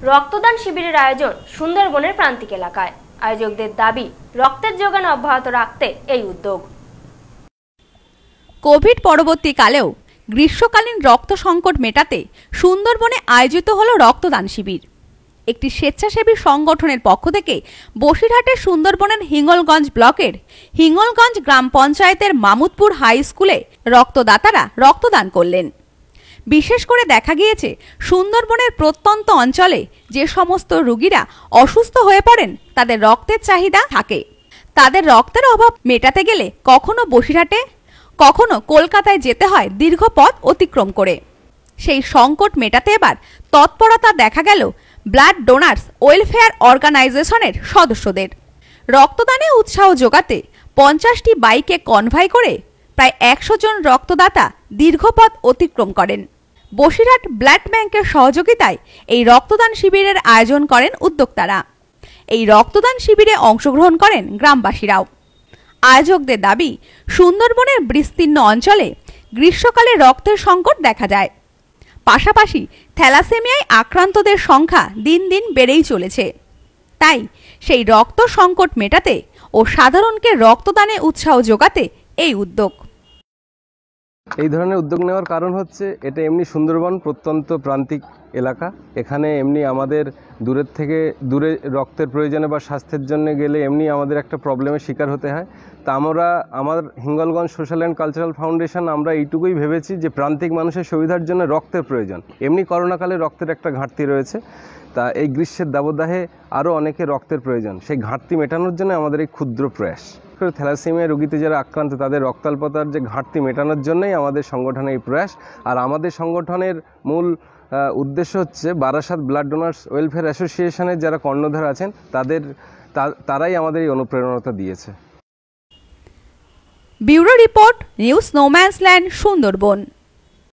রক্তদান শিবিরের আয়োজন সুন্দরবনের প্রান্তিক এলাকায়। আয়োজকদের দাবি, রক্তের যোগান অব্যাহত রাখতে এই উদ্যোগ। কোভিড পরবর্তীকালেও গ্রীষ্মকালীন রক্ত সংকট মেটাতে সুন্দরবনে আয়োজিত হলো রক্তদান শিবির। একটি স্বেচ্ছাসেবী সংগঠনের পক্ষ থেকে বসিরহাটের সুন্দরবনের হিঙ্গলগঞ্জ ব্লকের হিঙ্গলগঞ্জ গ্রাম পঞ্চায়েতের মামুদপুর হাই স্কুলে রক্তদাতারা রক্তদান করলেন। বিশেষ করে দেখা গিয়েছে সুন্দরবনের প্রত্যন্ত অঞ্চলে যে সমস্ত রোগীরা অসুস্থ হয়ে পড়েন তাদের রক্তের চাহিদা থাকে। তাদের রক্তের অভাব মেটাতে গেলে কখনো বসিরহাটে, কখনো কলকাতায় যেতে হয় দীর্ঘ পথ অতিক্রম করে। সেই সংকট মেটাতে এবার তৎপরতা দেখা গেল ব্লাড ডোনার্স ওয়েলফেয়ার অর্গানাইজেশনের সদস্যদের। রক্তদানে উৎসাহ যোগাতে 50টি বাইকে কনভয় করে প্রায় 100 জন রক্তদাতা দীর্ঘপথ অতিক্রম করেন। বসিরহাট ব্লাড ব্যাংকের সহযোগিতায় এই রক্তদান শিবিরের আয়োজন করেন উদ্যোক্তারা। এই রক্তদান শিবিরে অংশগ্রহণ করেন গ্রামবাসীরাও। আয়োজকদের দাবি, সুন্দরবনের বিস্তীর্ণ অঞ্চলে গ্রীষ্মকালে রক্তের সংকট দেখা যায়। পাশাপাশি থ্যালাসেমিয়ায় আক্রান্তদের সংখ্যা দিন দিন বেড়েই চলেছে। তাই সেই রক্ত সংকট মেটাতে ও সাধারণকে রক্তদানে উৎসাহ যোগাতে এই উদ্যোগ। এই ধরনের উদ্যোগ নেওয়ার কারণ হচ্ছে এটা এমনি সুন্দরবন প্রত্যন্ত প্রান্তিক এলাকা। এখানে এমনি আমাদের দূরে রক্তের প্রয়োজনে বা স্বাস্থ্যের জন্য গেলে এমনি আমাদের একটা প্রবলেমের শিকার হতে হয়। তা আমার Hingalganj social and cultural foundation আমরা এইটুকুই ভেবেছি যে প্রান্তিক মানুষের সুবিধার জন্য রক্তের প্রয়োজন। এমনি করোনাকালে রক্তের একটা ঘাটতি রয়েছে, তা এই গ্রীষ্মের দাবদাহে আরও অনেকে রক্তের প্রয়োজন। সেই ঘাটতি মেটানোর জন্য আমাদের এই ক্ষুদ্র প্রয়াস। থ্যালাসেমিয়া রোগীতে যারা আক্রান্ত তাদের রক্তাল্পতার যে ঘাটতি মেটানোর জন্যই আমাদের সংগঠনের এই প্রয়াস। আর আমাদের সংগঠনের মূল উদ্দেশ্য হচ্ছে বারাসাত ব্লাড ডোনার্স ওয়েলফেয়ার অ্যাসোসিয়েশনের যারা কর্ণধার আছেন তারাই আমাদের এই অনুপ্রেরণাটা দিয়েছে। Bureau report, news no man's land, Sundarban.